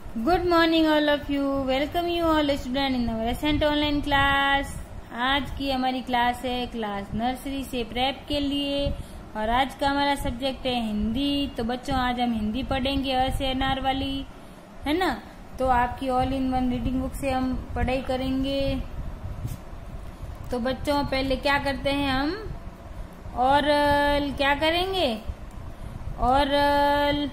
Good morning all of you. Welcome you all student in our ascent online class. आज की हमारी class है class nursery से prep के लिए और आज का हमारा सब्जेक्ट है हिंदी। तो बच्चों आज हम हिंदी पढ़ेंगे अ से अनार वाली, है ना। तो आपकी all in one reading book से हम पढ़ाई करेंगे। तो बच्चों पहले क्या करते हैं हम ओरल क्या करेंगे, ओरल।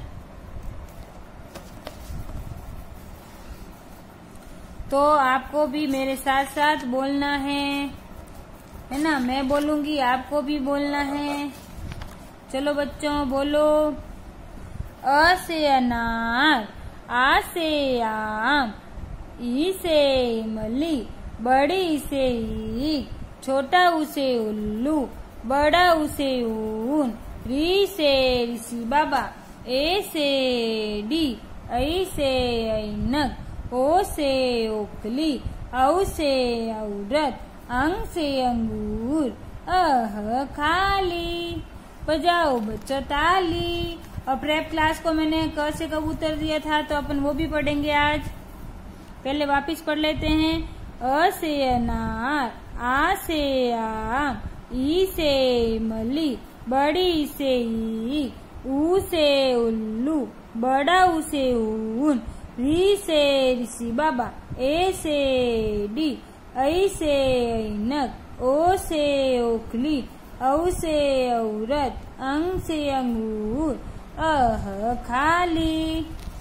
तो आपको भी मेरे साथ साथ बोलना है ना। मैं बोलूंगी आपको भी बोलना है। चलो बच्चों बोलो। अ से अनार, आ से आम, ई से इमली, बड़ी से ईख, छोटा ऊ से उल्लू, बड़ा ऊ से ऊन, री से ऋषि बाबा, ए से डी, ऐ से ऐनक, ओ से ओखली, औ से औरत, अंग से अंगूर, अह खाली। बजाओ बच्चों ताली। और प्रेप क्लास को मैंने क से कबूतर दिया था तो अपन वो भी पढ़ेंगे आज। पहले वापिस पढ़ लेते हैं। अ से अनार, आ से आम, ई से इमली, बड़ी से ईख, ऊ से उल्लू, बड़ा ऊ से ऊन, री से ऋषि बाबा, ए से डी, ऐ से ऐनक, ओ से ओखली, औ से औरत, अंग से अंगूर, अह खाली।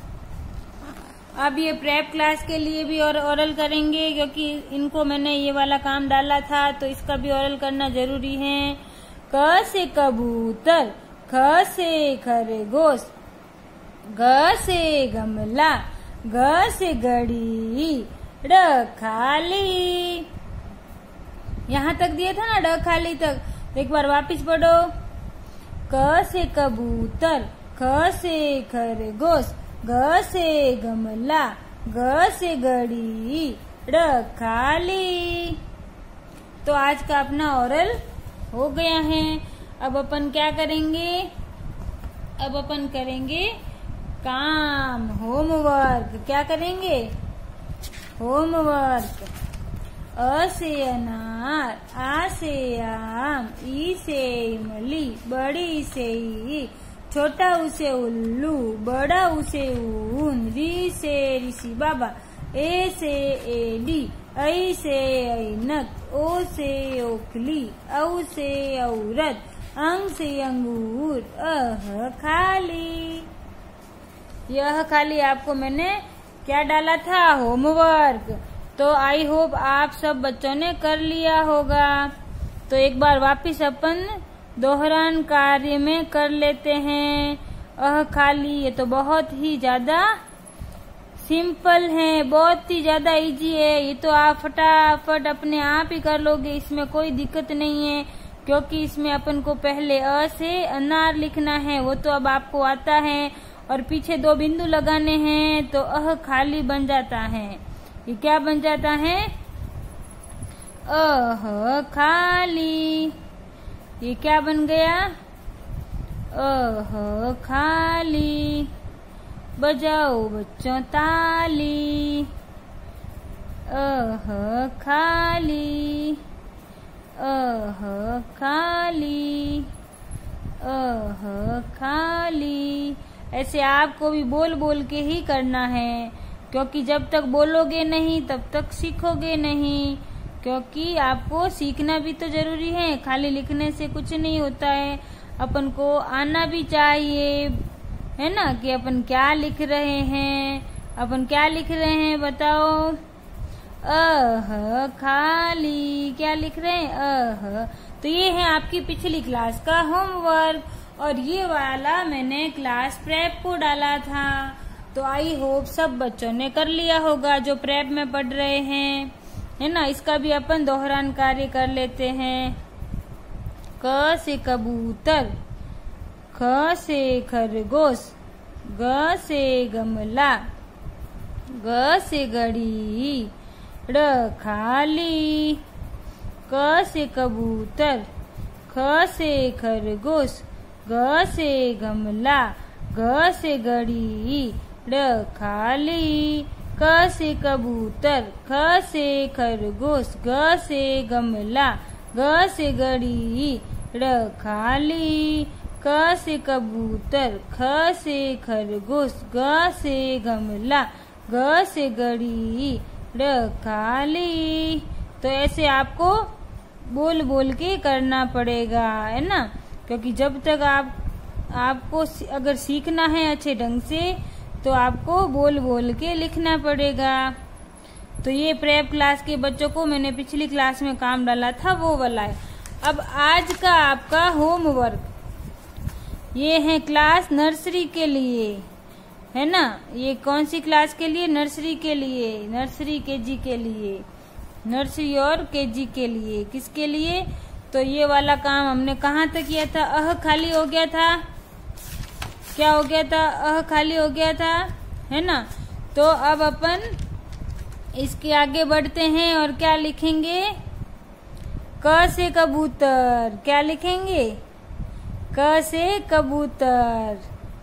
अब ये प्रेप क्लास के लिए भी और ओरल करेंगे क्योंकि इनको मैंने ये वाला काम डाला था तो इसका भी ओरल करना जरूरी है। क से कबूतर, ख से खरगोश, ग से गमला, ग से घड़ी, ड खाली। यहाँ तक दिया था ना ड खाली तक। एक बार वापिस पढ़ो। क से कबूतर, ख से खरगोश, ग से गमला, ग से घड़ी, ड खाली। तो आज का अपना ओरल हो गया है। अब अपन क्या करेंगे, अब अपन करेंगे काम, होमवर्क। क्या करेंगे, होमवर्क। अ से अनार, आ से आम, ई से इमली, बड़ी से ईख, छोटा ऊ से उल्लू, बड़ा ऊ से ऊन, री से ऋषि बाबा, ए से एडी, ऐ से ऐनक, ओ से ओखली, औ से औरत, अंग से अंगूर, अह खाली। यह खाली आपको मैंने क्या डाला था, होमवर्क। तो आई होप आप सब बच्चों ने कर लिया होगा। तो एक बार वापिस अपन दोहरान कार्य में कर लेते हैं। अह खाली ये तो बहुत ही ज्यादा सिंपल है, बहुत ही ज्यादा इजी है। ये तो आप फटाफट अपने आप ही कर लोगे, इसमें कोई दिक्कत नहीं है क्योंकि इसमें अपन को पहले अ से अनार लिखना है, वो तो अब आपको आता है, और पीछे दो बिंदु लगाने हैं तो अह खाली बन जाता है। ये क्या बन जाता है, अह खाली। ये क्या बन गया, अह खाली। बजाओ बच्चों ताली। अह खाली, अह खाली, अह खाली। ऐसे आपको भी बोल बोल के ही करना है क्योंकि जब तक बोलोगे नहीं तब तक सीखोगे नहीं। क्योंकि आपको सीखना भी तो जरूरी है, खाली लिखने से कुछ नहीं होता है। अपन को आना भी चाहिए, है ना, कि अपन क्या लिख रहे हैं। अपन क्या लिख रहे हैं बताओ, अह खाली। क्या लिख रहे हैं, अह। तो ये है आपकी पिछली क्लास का होमवर्क और ये वाला मैंने क्लास प्रेप को डाला था। तो आई होप सब बच्चों ने कर लिया होगा जो प्रेप में पढ़ रहे हैं, है ना। इसका भी अपन दोहरान कार्य कर लेते हैं। क से कबूतर, ख से खरगोश, ग से गमला, ग से घड़ी, ड खाली। क से कबूतर, ख से खरगोश, ग से गमला, घ से घड़ी, ड़ खाली, क से कबूतर, ख से खरगोश, ग से गमला, घ से घड़ी, ड़ खाली, क से कबूतर, ख से खरगोश, ग से गमला, घ से घड़ी, ड़ खाली। तो ऐसे आपको बोल बोल के करना पड़ेगा, है ना, क्योंकि जब तक आपको अगर सीखना है अच्छे ढंग से तो आपको बोल बोल के लिखना पड़ेगा। तो ये प्रेप क्लास के बच्चों को मैंने पिछली क्लास में काम डाला था, वो वाला है। अब आज का आपका होमवर्क ये है क्लास नर्सरी के लिए, है ना। ये कौन सी क्लास के लिए? नर्सरी के लिए, नर्सरी केजी के लिए, नर्सरी और केजी के लिए। किसके लिए? तो ये वाला काम हमने कहाँ तक किया था? अह खाली हो गया था, क्या हो गया था? अह खाली हो गया था, है ना। तो अब अपन इसके आगे बढ़ते हैं और क्या लिखेंगे? क से कबूतर, क्या लिखेंगे? क से कबूतर,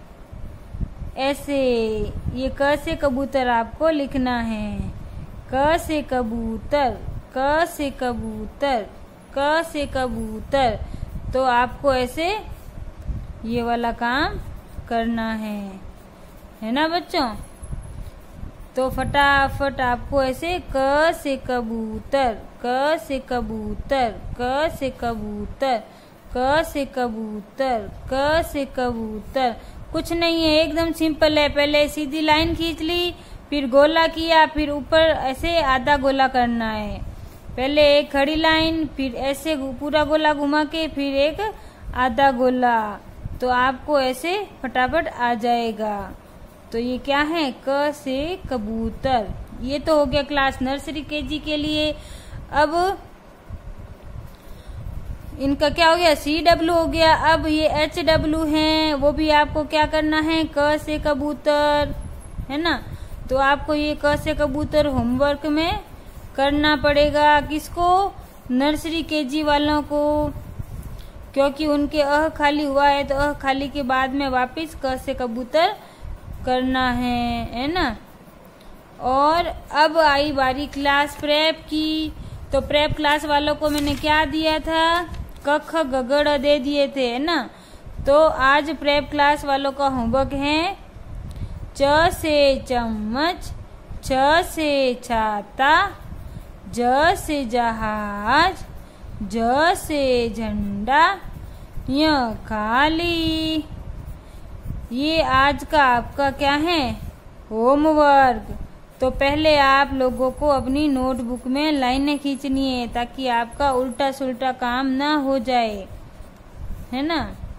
ऐसे ये क से कबूतर आपको लिखना है। क से कबूतर, क से कबूतर, क से कबूतर। तो आपको ऐसे ये वाला काम करना है ना बच्चों। तो फटाफट आपको ऐसे क से कबूतर, क से कबूतर, क से कबूतर, क से कबूतर, क से कबूतर। कुछ नहीं है, एकदम सिंपल है। पहले सीधी लाइन खींच ली, फिर गोला किया, फिर ऊपर ऐसे आधा गोला करना है। पहले एक खड़ी लाइन, फिर ऐसे पूरा गोला घुमा के, फिर एक आधा गोला। तो आपको ऐसे फटाफट आ जाएगा। तो ये क्या है? क से कबूतर। ये तो हो गया क्लास नर्सरी केजी के लिए। अब इनका क्या हो गया? CW हो गया। अब ये HW है, वो भी आपको क्या करना है? क से कबूतर, है ना। तो आपको ये क से कबूतर होमवर्क में करना पड़ेगा। किसको? नर्सरी केजी वालों को, क्योंकि उनके अह खाली हुआ है तो अह खाली के बाद में वापस क से कबूतर करना है ना। और अब आई बारी क्लास प्रेप की। तो प्रेप क्लास वालों को मैंने क्या दिया था? क ख ग घ ड़ दे दिए थे, है ना। तो आज प्रेप क्लास वालों का होमवर्क है च से चम्मच, छ से छाता, ज से जहाज, ज से झंडा, य खाली। ये आज का आपका क्या है? होमवर्क। तो पहले आप लोगों को अपनी नोटबुक में लाइनें खींचनी है ताकि आपका उल्टा सुल्टा काम ना हो जाए, है ना।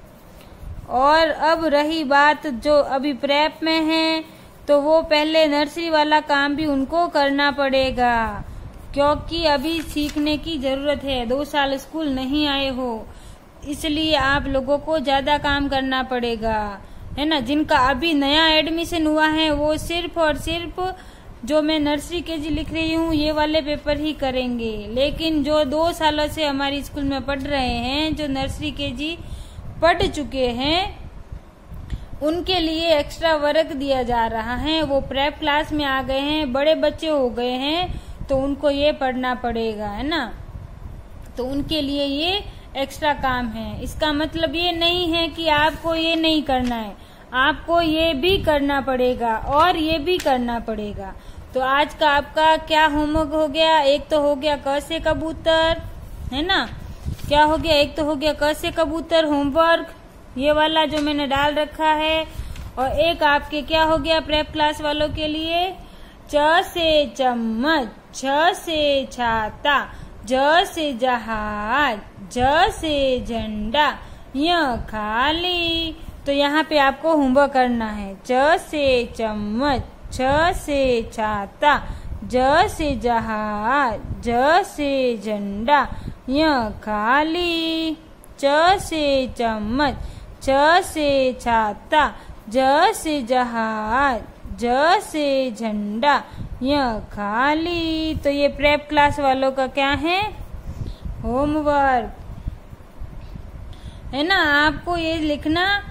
और अब रही बात जो अभी प्रेप में है, तो वो पहले नर्सरी वाला काम भी उनको करना पड़ेगा, क्योंकि अभी सीखने की जरूरत है। 2 साल स्कूल नहीं आए हो, इसलिए आप लोगों को ज्यादा काम करना पड़ेगा, है ना। जिनका अभी नया एडमिशन हुआ है वो सिर्फ और सिर्फ जो मैं नर्सरी केजी लिख रही हूँ ये वाले पेपर ही करेंगे। लेकिन जो 2 सालों से हमारी स्कूल में पढ़ रहे हैं, जो नर्सरी केजी पढ़ चुके हैं, उनके लिए एक्स्ट्रा वर्क दिया जा रहा है। वो प्रेप क्लास में आ गए हैं, बड़े बच्चे हो गए हैं, तो उनको ये पढ़ना पड़ेगा, है ना। तो उनके लिए ये एक्स्ट्रा काम है। इसका मतलब ये नहीं है कि आपको ये नहीं करना है, आपको ये भी करना पड़ेगा और ये भी करना पड़ेगा। तो आज का आपका क्या होमवर्क हो गया? एक तो हो गया क से कबूतर, है ना। क्या हो गया? एक तो हो गया क से कबूतर होमवर्क, ये वाला जो मैंने डाल रखा है। और एक आपके क्या हो गया प्रेप क्लास वालों के लिए? च से चम्मच, छ से छाता, ज से जहाज, झ से झंडा, य खाली। तो यहाँ पे आपको होमवर्क करना है। च से चम्मच, छ से छाता, ज से जहाज, झ से झंडा, य खाली। च से चम्मच, छ से छाता, ज से जहाज, झ से झंडा, य खाली। तो ये प्रेप क्लास वालों का क्या है? होमवर्क, है ना। आपको ये लिखना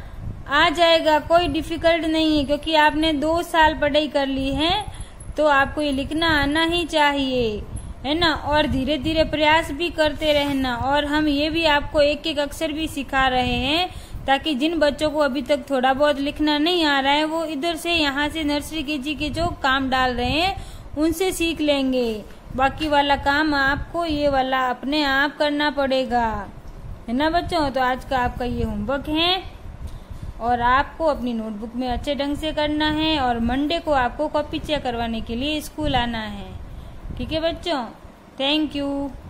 आ जाएगा, कोई डिफिकल्ट नहीं है, क्योंकि आपने 2 साल पढ़ाई कर ली है तो आपको ये लिखना आना ही चाहिए, है ना। और धीरे धीरे प्रयास भी करते रहना। और हम ये भी आपको एक एक अक्षर भी सिखा रहे हैं, ताकि जिन बच्चों को अभी तक थोड़ा बहुत लिखना नहीं आ रहा है वो इधर से यहाँ से नर्सरी केजी के जो काम डाल रहे हैं उनसे सीख लेंगे। बाकी वाला काम आपको ये वाला अपने आप करना पड़ेगा, है ना बच्चों। तो आज का आपका ये होमवर्क है और आपको अपनी नोटबुक में अच्छे ढंग से करना है और मंडे को आपको कॉपी चेक करवाने के लिए स्कूल आना है। ठीक है बच्चों, थैंक यू।